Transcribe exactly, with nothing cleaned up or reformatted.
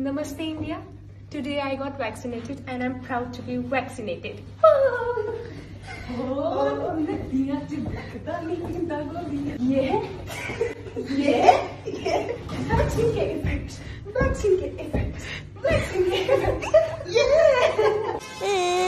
Namaste India. Today I got vaccinated and I'm proud to be vaccinated. Oh, yeah, yeah, yeah. Vaccine के effects, vaccine के effects, vaccine के effects, yeah.